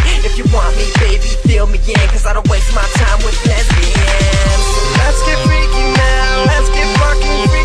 If you want me, baby, fill me in, cause I don't waste my time with lesbians. So let's get freaky now, let's get fucking freaky.